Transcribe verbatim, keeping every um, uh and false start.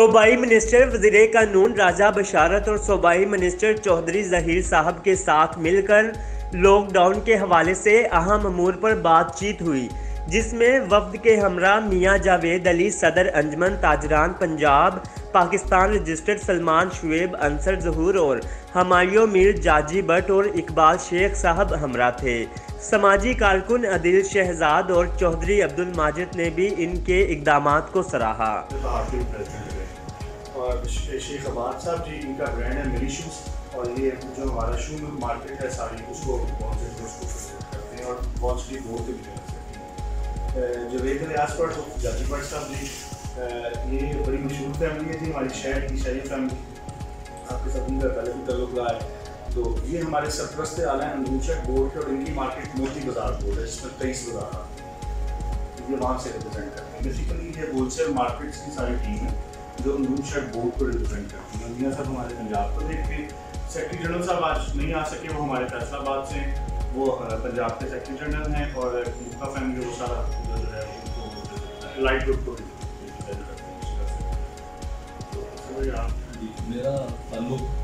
सूबाई मिनिस्टर वज़ीर कानून राजा बशारत और सूबाई मिनिस्टर चौधरी ज़हीर साहब के साथ मिलकर लॉकडाउन के हवाले से अहम अमूर पर बातचीत हुई, जिसमें वफ्द के हमरा मियाँ जावेद अली, सदर अंजमन ताजरान पंजाब पाकिस्तान रजिस्टर्ड सलमान शुएब अंसर ज़हूर और हमायूं मीर जाजी भट्ट और इकबाल शेख साहब हमरा थे। समाजी कारकुन अदिल शहजाद और चौधरी अब्दुल माजिद ने भी इनके इक़दामात को सराहा। और शेख अबाद साहब जी, इनका ब्रांड है मिली शूज़, और ये जो हमारा शू मार्केट है सारी उसको बहुत से उसको करते हैं और बहुत सी बोर्ड भी ले सकते हैं। जवेद रियाज पर जाजी भट्ट साहब जी, ये बड़ी मशहूर फैमिली है जी, हमारी शहर की शाही फैमिली, आपके सब उनका पहले भी तल्लुक रहा है। तो ये हमारे सरपरस्त आला हैं अंदरूशक बोर्ड के, और इनकी मार्केट मोती बाजार बोर्ड है जिसमें तेईस बाजार आते हैं, ये वहाँ से रिप्रेजेंट करते हैं। बेसिकली ये होलसेल मार्केट्स की सारी टीम है जो अंदरूशक बोर्ड को रिप्रेजेंट करती है। मियाँ साहब हमारे पंजाब को देखते हैं, सेक्रेटरी जनरल साहब आज नहीं आ सके, वो हमारे फैसलाबाद से, वो पंजाब के सेक्रेटरी जनरल हैं, और उनका फैमिली वो सारा जो है उनको लाइट ग्रुप को मेरा ताल्लुक